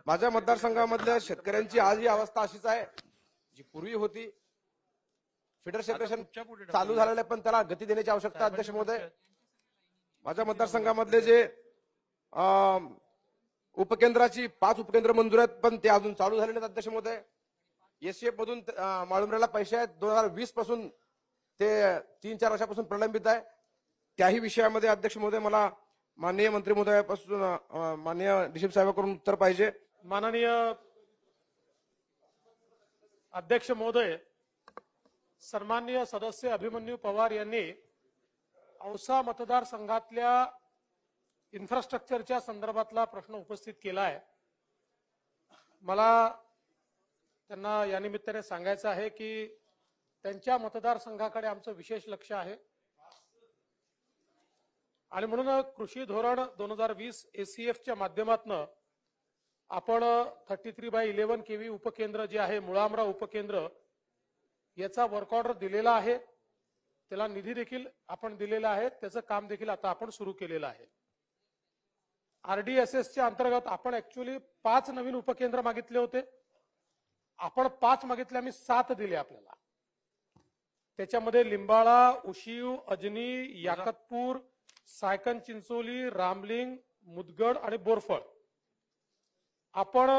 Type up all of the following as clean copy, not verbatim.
माझ्या मतदारसंघामधल्या शेतकऱ्यांची आज ही अवस्था अशीच आहे जी पूर्वी होती। फिडर सेपरेशन चालू झालेलं आहे पण त्याला गती देण्याची आवश्यकता अध्यक्ष महोदय। माझ्या मतदारसंघामधले जे उपकेंद्राची 5 उपकेंद्र मंजूर आहेत पण ते अजून चालू झाले नाहीत अध्यक्ष महोदय। एससीएफ मधून माळुंबऱ्याला पैसे आहेत 2020 पासून ते 3-4 वर्षापासून प्रलंबित आहे। त्याही विषयामध्ये अध्यक्ष महोदय मला माननीय मंत्री महोदयापासून माननीय डीसीपी साहेबांकडून उत्तर पाहिजे। माननीय अध्यक्ष महोदय, सन्माननीय सदस्य अभिमन्यू पवार यांनी औसा मतदारसंघातल्या इन्फ्रास्ट्रक्चरच्या संदर्भातला प्रश्न उपस्थित केला आहे। मला त्यांना या निमित्ताने सांगायचं आहे की त्यांच्या मतदारसंघाकडे आमचं विशेष लक्ष आहे आणि म्हणून कृषी धोरण 2020 एसीएफच्या माध्यमातून आपण 33/11 केव्ही उपकेंद्र जे आहे मुळामरा उपकेंद्र याचा वर्क ऑर्डर दिलेला आहे, त्याला निधी देखील आपण दिलेला आहे, त्याचं काम देखील आता आपण सुरू केलेलं आहे। आरडीएसएसच्या अंतर्गत आपण ऍक्च्युअली 5 नवीन उपकेंद्र मागितले होते, आपण 5 मागितले, आम्ही 7 दिले आपल्याला। त्याच्यामध्ये लिंबाळा, उशीव, अजनी, याकतपूर, सायकन चिंचोली, रामलिंग, मुदगड आणि बोरफळ। आपण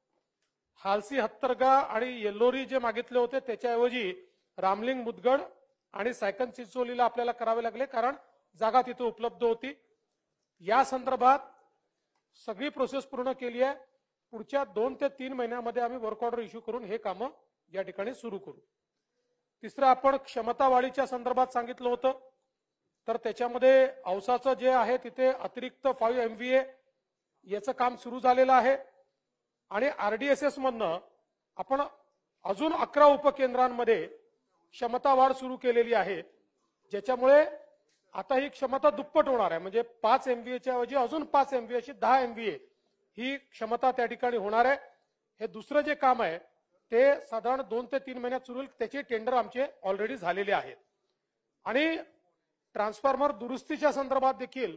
हालसी हत्तरगा आणि येल्लोरी जे मागितले होते त्याच्याऐवजी रामलिंग, मुदगड आणि सायकन चिंचोलीला आपल्याला करावे लागले कारण जागा तिथे उपलब्ध होती। या संदर्भात सगळी प्रोसेस पूर्ण केली आहे। पुढच्या 2 ते 3 महिन्यामध्ये आम्ही वर्क ऑर्डर इश्यू करून हे काम या ठिकाणी सुरू करू। तिसरं आपण क्षमता वाढीच्या संदर्भात सांगितलं होतं, तर त्याच्यामध्ये औसाचं जे आहे तिथे अतिरिक्त 5 MVA याचं काम सुरू झालेलं आहे आणि आरडीएसएस मधनं आपण अजून 11 उपकेंद्रांमध्ये क्षमता वाढ सुरू केलेली आहे, ज्याच्यामुळे आता ही क्षमता दुप्पट होणार आहे। म्हणजे 5 MVAच्या ऐवजी अजून 5 MVA अशी 10 MVA ही क्षमता त्या ठिकाणी होणार आहे। हे दुसरं जे काम आहे ते साधारण 2 ते 3 महिन्यात सुरू होईल, त्याचे टेंडर आमचे ऑलरेडी झालेले आहेत। आणि ट्रान्सफॉर्मर दुरुस्तीच्या संदर्भात देखील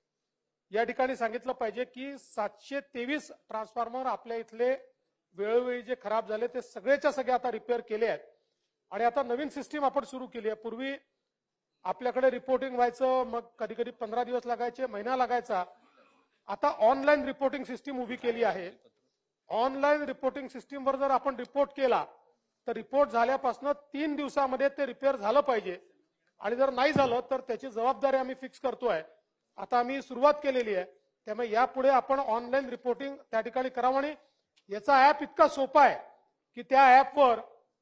या ठिकाणी सांगितलं पाहिजे की 723 ट्रान्सफॉर्मर आपल्या इथले वेळोवेळी जे खराब झाले ते सगळेच्या सगळे आता रिपेअर केले आहेत आणि आता नवीन सिस्टीम आपण सुरू केली आहे। पूर्वी आपल्याकडे रिपोर्टिंग व्हायचं, मग कधी कधी 15 दिवस लागायचे, महिना लागायचा। आता ऑनलाईन रिपोर्टिंग सिस्टीम उभी केली आहे। ऑनलाईन रिपोर्टिंग सिस्टीमवर जर आपण रिपोर्ट केला तर रिपोर्ट झाल्यापासून 3 दिवसामध्ये ते रिपेअर झालं पाहिजे आणि जर नाही झालं तर त्याची जबाबदारी आम्ही फिक्स करतोय। आता आम्ही सुरुवात केलेली आहे, त्यामुळे यापुढे आपण ऑनलाईन रिपोर्टिंग त्या ठिकाणी करावं आणि याचा ऍप इतका सोपा आहे की त्या ऍपवर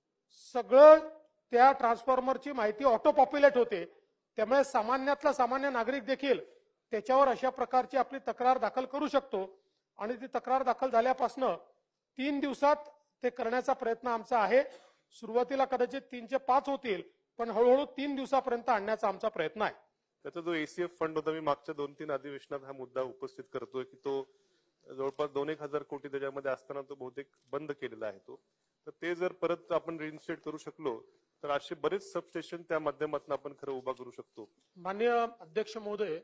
सगळं त्या ट्रान्सफॉर्मरची माहिती ऑटो पॉप्युलेट होते, त्यामुळे सामान्यातला सामान्य नागरिक देखील त्याच्यावर अशा प्रकारची आपली तक्रार दाखल करू शकतो आणि ती तक्रार दाखल झाल्यापासून 3 दिवसात ते करण्याचा प्रयत्न आमचा आहे। सुरुवातीला कदाचित 3 ते 5 होतील पण हळूहळू 3 दिवसापर्यंत आणण्याचा आमचा प्रयत्न आहे। त्याचा जो एसीएफ फंड होता, मी मागच्या 2-3 अधिवेशनात हा मुद्दा उपस्थित करतोय की तो जवळपास 2-1 हजार कोटी त्याच्यामध्ये असताना तो बहुतेक बंद केलेला आहे तो, तर ते जर परत आपण रिइन्स्टेट करू शकलो तर असे बरेच सबस्टेशन त्या माध्यमातून आपण खरं उभा करू शकतो। माननीय अध्यक्ष महोदय,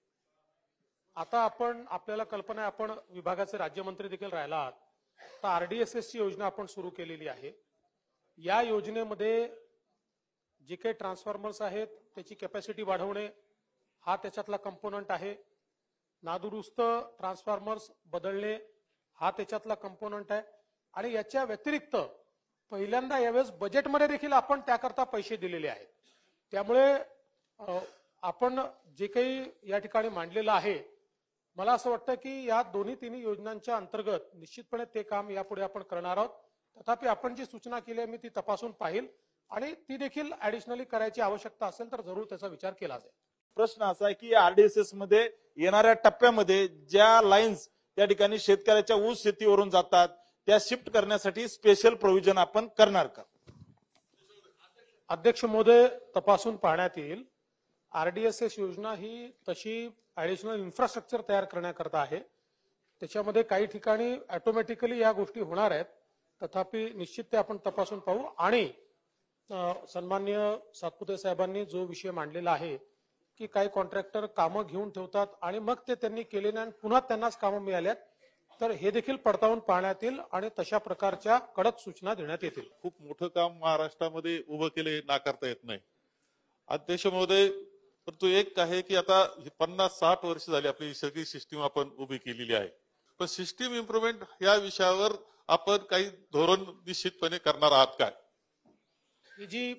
आता आपल्याला कल्पना आहे, आपण विभागाचे राज्यमंत्री देखील राहिला आहात, तर आरडीएसएस ची योजना आपण सुरू केलेली आहे। या योजनेमध्ये जे काही ट्रान्सफॉर्मर्स आहेत त्याची कॅपॅसिटी वाढवणे हा त्याच्यातला कंपोनंट आहे। नादुरुस्त ट्रान्सफॉर्मर्स बदलणे हा त्याच्यातला कंपोनंट आहे आणि याच्या व्यतिरिक्त पहिल्यांदा यावेळेस बजेटमध्ये देखील आपण त्याकरता पैसे दिलेले आहेत। त्यामुळे आपण जे काही या ठिकाणी मांडलेलं आहे, मला असं वाटतं की या दोन्ही योजनांच्या अंतर्गत निश्चितपणे ते काम यापुढे आपण करणार आहोत। तथापि आपण जी सूचना केली आहे मी ती तपासून पाहिल आणि ती देखील ऍडिशनली करायची आवश्यकता असेल तर जरूर त्याचा विचार केला जाईल। प्रश्न असा आहे की आरडीएसएस मध्ये येणाऱ्या टप्प्यामध्ये ज्या लाईन्स त्या ठिकाणी शेतकऱ्याच्या ऊस शेतीवरून जातात त्या शिफ्ट करण्यासाठी स्पेशल प्रोव्हिजन आपण करणार का? अध्यक्ष महोदय, तपासून पाहण्यात येईल। आरडीएसएस योजना ही तशी ऍडिशनल इन्फ्रास्ट्रक्चर तयार करण्याकरता आहे, त्याच्यामध्ये काही ठिकाणी ऑटोमॅटिकली या गोष्टी होणार आहेत, तथापि निश्चित ते आपण तपासून पाहू। आणि सन्माननीय सातपुते साहेबांनी जो विषय मांडलेला आहे की काही कॉन्ट्रॅक्टर कामं घेऊन ठेवतात आणि मग ते त्यांनी केले नाही, पुन्हा त्यांनाच कामं मिळाल्यात, तर हे देखील पडताळून पाहण्यात येईल आणि तशा प्रकारच्या कडक सूचना देण्यात येतील. खूप मोठं काम महाराष्ट्रामध्ये उभं केले नाकारता येत नाही. अध्यक्ष महोदय, परंतु एक आहे की आता 50-60 वर्ष झाली आपली सगळी सिस्टीम आपण उभी केलेली आहे, पण सिस्टीम इम्प्रुव्हमेंट या विषयावर आपण काही धोरण निश्चितपणे करणार आहात काय? ही जी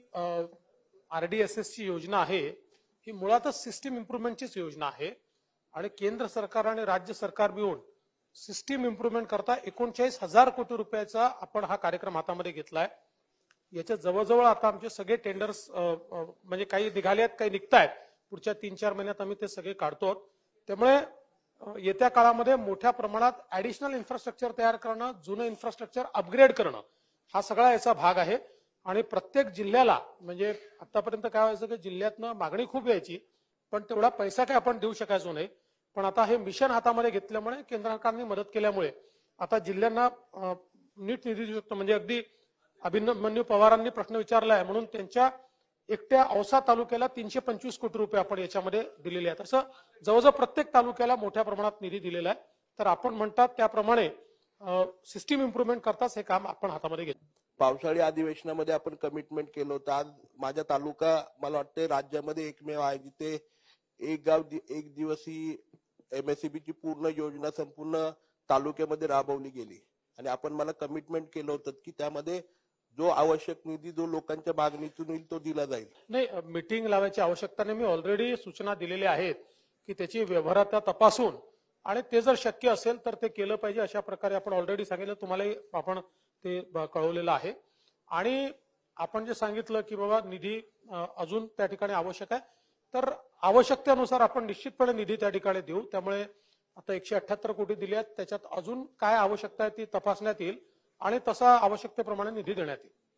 RDSS ची योजना आहे ही मुळातच सिस्टीम इम्प्रुव्हमेंटचीच योजना आहे आणि केंद्र सरकार आणि राज्य सरकार मिळून सिस्टीम इम्प्रुव्हमेंट करता 39,000 कोटी रुपयाचा आपण हा कार्यक्रम हातामध्ये घेतलाय. याच्या जवळजवळ आता आमचे सगळे टेंडर्स म्हणजे काही निघाले आहेत, काही निघतायत. पुढच्या 3-4 महिन्यात आम्ही ते सगळे काढतो. त्यामुळे येत्या काळामध्ये मोठ्या प्रमाणात ऍडिशनल इन्फ्रास्ट्रक्चर तयार करणं, जुनं इन्फ्रास्ट्रक्चर अपग्रेड करणं हा सगळा याचा भाग आहे. आणि प्रत्येक जिल्ह्याला म्हणजे आतापर्यंत काय व्हायचं की जिल्ह्यातनं मागणी खूप यायची पण तेवढा पैसा काय आपण देऊ शकायचो नाही. पण आता हे मिशन हातामध्ये घेतल्यामुळे केंद्र सरकारने मदत केल्यामुळे आता जिल्ह्यांना नीट निधी देऊ शकतो. म्हणजे अगदी अभिमन्यू पवारांनी प्रश्न विचारलाय म्हणून त्यांच्या एकट्या औसा तालुक्याला 325 कोटी रुपये आपण याच्यामध्ये दिलेले आहेत. असं जवळजवळ प्रत्येक तालुक्याला मोठ्या प्रमाणात निधी दिलेला आहे. तर आपण म्हणतात त्याप्रमाणे सिस्टीम इम्प्रुव्हमेंट करताच हे काम आपण हातामध्ये घेतो. पावसाळी अधिवेशनामध्ये आपण कमिटमेंट केलं होतं. आज माझा तालुका मला वाटतं राज्यामध्ये एकमेव आहे जिथे एक गाव एक दिवस ही MSEB ची पूर्ण योजना संपूर्ण तालुक्यामध्ये राबवली गेली आणि आपण मला कमिटमेंट केलं होतं की त्यामध्ये जो आवश्यक निधी जो लोकांच्या मागणीतून येईल तो दिला जाईल. नाही, मीटिंग लावायची आवश्यकता नाही. मी ऑलरेडी सूचना दिलेल्या आहेत की त्याची व्यवहार्यता तपासून आणि ते जर शक्य असेल तर ते केलं पाहिजे अशा प्रकारे आपण ऑलरेडी सांगितलं. तुम्हालाही आपण ते कळवलेलं आहे. आणि आपण जे सांगितलं की बाबा निधी अजून त्या ठिकाणी आवश्यक आहे तर आवश्यकतेनुसार आपण निश्चितपणे निधी त्या ठिकाणी देऊ. त्यामुळे आता 178 कोटी दिले आहेत, त्याच्यात अजून काय आवश्यकता आहे ती तपासण्यात येईल आणि तसा आवश्यकतेप्रमाणे निधी देण्यात येईल.